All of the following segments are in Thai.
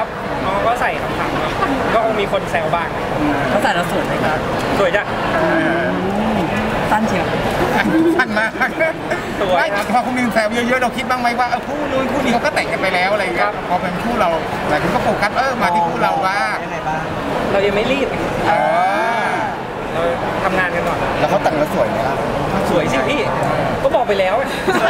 ครับน้องก็ใส่ขำๆครับก็คงมีคนแซวบ้างเขาใส่แล้วสวยไหมครับสวยจ้ะสั้นเชียวสั้นมากสวยครับพอคุณมินแซวเยอะๆเราคิดบ้างไหมว่าคู่นู้นคู่นี้เขาก็แต่งกันไปแล้วอะไรเงี้ยพอเป็นคู่เราหลายคนก็โฟกัสมาที่คู่เราว่ายังไงบ้างเรายังไม่รีบเราทำงานกันก่อนแล้วเขาแต่งแล้วสวยไหมล่ะสวยสิพี่ก็บอกไปแล้ว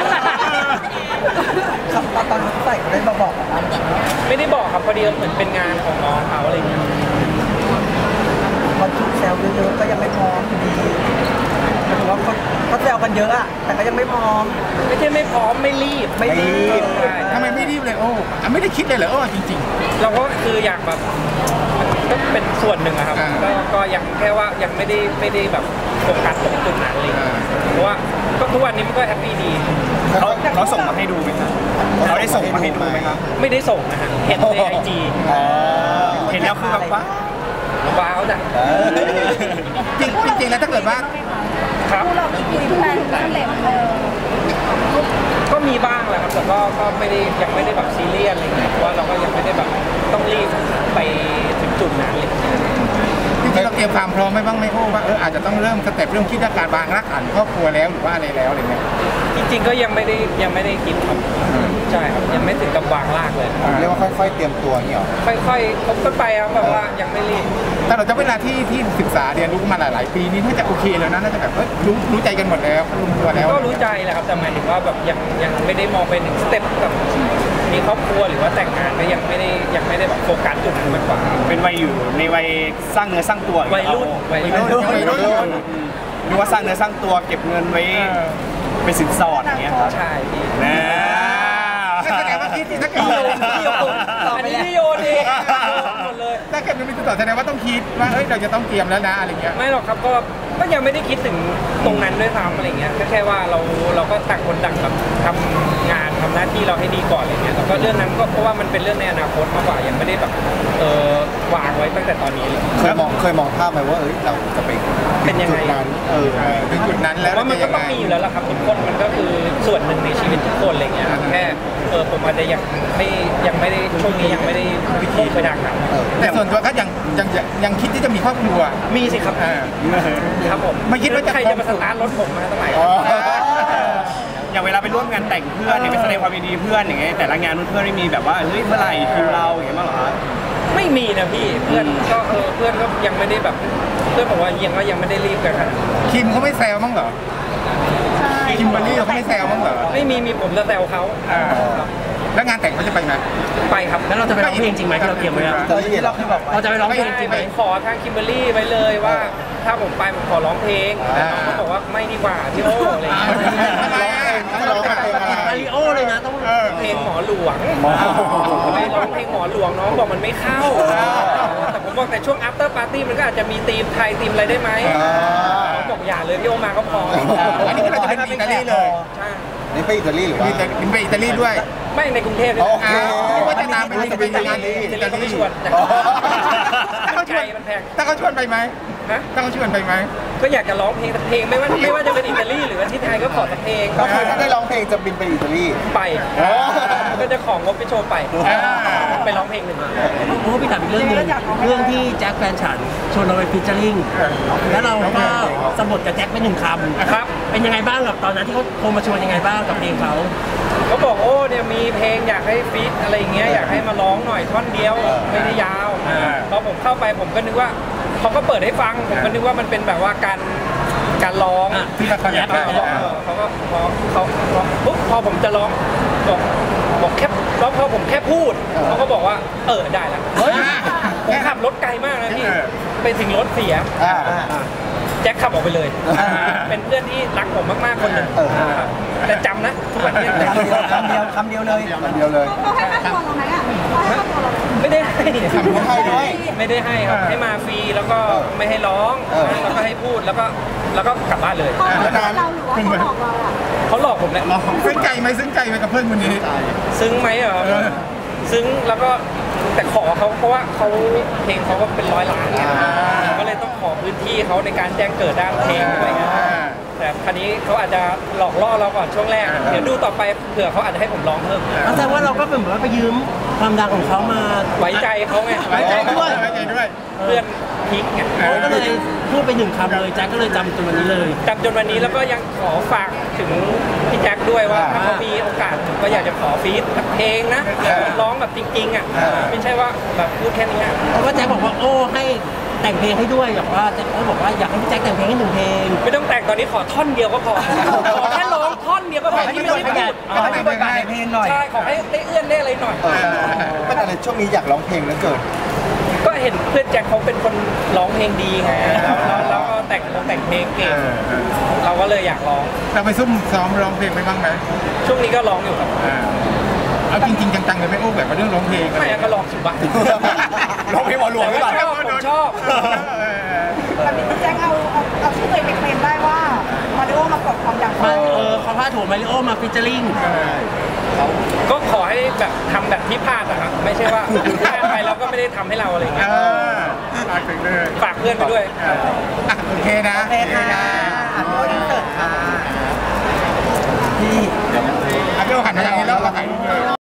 ครับตอนใส่ได้มาบอกกันไม่ได้บอกครับพอดีเหมือนเป็นงานของน้องเขาอะไรอย่างเงี้ยพอถูกแซวเยอะๆก็ยังไม่พร้อมดีถือว่าเขาแซวกันเยอะอะแต่ก็ยังไม่พร้อมไม่ใช่ไม่พร้อมไม่รีบทำไมไม่รีบเลยไม่ได้คิดเลยเหรอจริงๆเราก็คืออยากแบบก็เป็นส่วนหนึ่งครับก็ยังแค่ว่ายังไม่ได้แบบโฟกัสตรงจุดนั้นเลยเพราะว่าก็ทุกวันนี้มันก็แฮปปี้ดีเขาส่งมาให้ดูไหมครับเขาได้ส่งมาให้ดูไหมครับไม่ได้ส่งนะฮะเห็นในIG เห็นแล้วคือแบบว้าวจ้ะจริงแล้วถ้าเกิดว่าครับเรามีคุยแฟนกันแหละก็มีบ้างแหละครับแต่ก็ไม่ได้ยังไม่ได้แบบซีเรียสอะไรเงี้ยเพราะว่าเราก็ยังไม่ได้แบบต้องรีบไปถึงจุดนั้นเลยจริงๆเราเตรียมความพร้อมไหมบ้างไหมว่าอาจจะต้องเริ่มสเต็ปเรื่องคิดการวางรากฐานครอบครัวแล้วหรือว่าอะไรแล้วอะไรเงี้ยจริงๆก็ยังไม่ได้คิดครับใช่ครับยังไม่ถึงกับวางรากเลยเรียกว่าค่อยๆเตรียมตัวนี่หรอค่อยๆคบกันไปครับแบบว่ายังไม่รีบแต่เราจะเวลาที่ศึกษาเรียนรู้มาหลายๆปีนี้น่าจะโอเคแล้วนะน่าจะแบบรู้ใจกันหมดแล้วรู้ตัวแล้วก็รู้ใจแหละครับแต่หมายถึงว่าแบบยังไม่ได้มองไปถึงสเต็ปแบบมีครอบครัวหรือว่าแต่งงานก็ยังไม่ได้แบบโฟกัสจุดนั้นมากกว่าเป็นวัยอยู่ในวัยสร้างเนื้อสร้างตัววัยรุ่นหรือว่าสร้างเนื้อสร้างตัวเก็บเงินไว้เป็นสินสอดอย่างเงี้ยครับใช่พี่แสดงว่าคิดถ้าเกิดอันนี้พี่โยนเองหมดเลยถ้าเกิดมันมีตัวแสดงว่าต้องคิดว่าเราจะต้องเตรียมแล้วนะอะไรเงี้ยไม่หรอกครับก็ยังไม่ได้คิดถึงตรงนั้นด้วยซ้ำอะไรเงี้ยแค่ว่าเราก็ต่างคนต่างแบบทำงานทำหน้าที่เราให้ดีก่อนอะไรเงี้ยแล้วก็เรื่องนั้นก็เพราะว่ามันเป็นเรื่องในอนาคตมากกว่ายังไม่ได้แบบวางไว้ตั้งแต่ตอนนี้เคยมองภาพไหมว่าเราจะไปเป็นยังไงเป็นจุดนั้นแล้วว่ามันก็ต้องมีอยู่แล้วล่ะครับทุกคนมันก็คือส่วนหนึ่งในชีวิตทุกคนอะไรเงี้ยแค่ผมอาจจะยังไม่ได้ช่วงนี้ยังไม่ได้วิธีไปทางนั้นแต่ส่วนตัวก็ยังคิดที่จะมีครอบครัวมีสิครับครับผมไม่คิดว่าใครจะมาสตาร์ทรถผมมาสมัยอย่างเวลาไปร่วมงานแต่งเพื่อนไปแสดงความยินดีเพื่อนอย่างเงี้ยแต่ละงานเพื่อนไม่มีแบบว่าเฮ้ยเมื่อไหร่คิวเราอย่างเงี้ยมั้งเหรอไม่มีนะพี่เพื่อนก็ยังไม่ได้แบบเพื่อนบอกว่ายังไม่ได้รีบกันครับคิมเขาไม่แซวมั้งเหรอคิมเบอร์รี่เขาไม่แซวมั้งเหรอไม่มีผมจะแซวเขาแล้วงานแต่งเขาจะไปไหมไปครับแล้วเราจะไปร้องเพลงจริงไหมที่เราเตรียมไว้เราจะไปร้องเพลงจริงไหมขอทางคิมเบอร์รี่ไว้เลยว่าถ้าผมไปผมขอร้องเพลงเขาบอกว่าไม่ดีกว่าพี่โอ้อะไรอย่างเงี้ยมาริโอเลยนะต้องเพลงหมอหลวงไปร้องเพลงหมอหลวงน้องบอกมันไม่เข้าแต่ผมบอกแต่ช่วง after party มันก็อาจจะมีธีมไทยธีมอะไรได้ไหมบอกอย่าเลยพี่โอมาก็พออันนี้เราจะเป็นอิตาลีเลยใช่นี่ไปอิตาลีหรือว่าไปอิตาลีด้วยไม่ในกรุงเทพโอเคว่าจะตามไปอิตาลีชวนถ้าเขาชวนไปไหมถ้าเขาชวนไปไหมก็อยากจะร้องเพลงไม่ว่าจะเป็นอิตาลีหรือว่าที่ไทยก็ขอสักเพลงก็คือถ้าได้ร้องเพลงจะบินไปอิตาลีไปก็จะของงบไปโชว์ไปร้องเพลงหนึ่งพี่ถามอีกเรื่องนึงเรื่องที่แจ็คแฟนฉันชวนเราไปฟีเจอริ่งแล้วเราก็สมบทกับแจ็คไป1 คำครับเป็นยังไงบ้างกับตอนนั้นที่เขาโทรมาชวนยังไงบ้างกับเพลงเขาบอกโอ้เนี่ยมีเพลงอยากให้ฟีดอะไรอย่างเงี้ยอยากให้มาร้องหน่อยท่อนเดียวไม่ได้ยาวพอผมเข้าไปผมก็นึกว่าเขาก็เปิดให้ฟังผมก็นึกว่ามันเป็นแบบว่าการร้องที่มาคอนเนคเขาก็ปุ๊บพอผมจะร้องบอกแค่แล้วพอผมแค่พูดเขาก็บอกว่าได้แล้วผมขับรถไกลมากนะพี่ไปถึงรถเสียแจ็คขับออกไปเลยเป็นเพื่อนที่รักผมมากๆคนหนึ่งแต่จำนะทุกวันนี้คำเดียวเลยเขาให้ค่าตัวเราไหมอ่ะไม่ได้ให้ไม่ได้ให้ครับให้มาฟรีแล้วก็ไม่ให้ร้องแล้วก็ให้พูดแล้วก็กลับบ้านเลยเราหรือว่าเขาหลอกเราอ่ะเขาหลอกผมแหละซึ้งใจไหมกับเพื่อนคนนี้ซึ้งไหมซึ้งแล้วก็แต่ขอเขาเพราะว่าเขาเพลงเขาก็เป็น100 ล้านก็เลยต้องขอพื้นที่เขาในการแจ้งเกิดด้านเพลงอะไรเงี้ยแต่คราวนี้เขาอาจจะหลอกล่อเราก่อนช่วงแรกเดี๋ยวดูต่อไปเผื่อเขาอาจจะให้ผมร้องเพิ่มแสดงว่าเราก็เป็นแบบว่าไปยืมความดังของเขามาไว้ใจเขาไงไว้ใจด้วยไว้ใจด้วยเพื่อนพิกไงก็เลยพูดไปหนึ่งคำเลยแจ็คก็เลยจำจนวันนี้เลยจำจนวันนี้แล้วก็ยังขอฝากถึงพี่แจ็คด้วยว่าถ้าเขามีโอกาสก็อยากจะขอฟีดเพลงนะร้องแบบจริงๆอ่ะไม่ใช่ว่าแบบพูดแค่นี้เพราะว่าแจ็คบอกว่าโอ้ให้แต่งเพลงให้ด้วยแบบว่าแจ็คบอกว่าอยากให้พี่แจ็คแต่งเพลงให้1 เพลงไม่ต้องแต่งตอนนี้ขอท่อนเดียวก็พอขอแค่ร้องท่อนเดียวก็พอที่ไม่ต้องพูดให้มีบทบาทในเพลงหน่อยใช่ขอให้ได้เอื้อนได้อะไรหน่อยเป็นอะไรช่วงนี้อยากร้องเพลงแล้วเกิดก็เห็นเพื่อนแจ็คเขาเป็นคนร้องเพลงดีไงแล้วก็แต่งเพลงเก่งเราก็เลยอยากร้องเราไปซุ่มซ้อมร้องเพลงไปบ้างไหมช่วงนี้ก็ร้องอยู่ครับเอาจริงๆจังๆเลยไม่โอ้แบบว่าเรื่องร้องเพลงไม่ก็ร้องสุดบ้างร้องเพลงหมอหลวงหรือเปล่าผมชอบแบบนี้พี่แจ็คเอาชื่อตัวเองไปเคลมได้ว่ามาริโอมากดความดังมาเขาพาดหัวมาริโอมาฟิชเจอริงก็ขอให้แบบทำแบบที่พลาดอะครับไม่ใช่ว่าพลาดไปแล้วก็ไม่ได้ทำให้เราอะไรเงี้ยฝากถึงเลยฝากเพื่อนไปด้วยโอเคนะโอเคค่ะอ่ะพี่โอ้อินเสิร์ตค่ะพี่พี่โอหันมาทางนี้แล้วเราถ่ายรูปเลย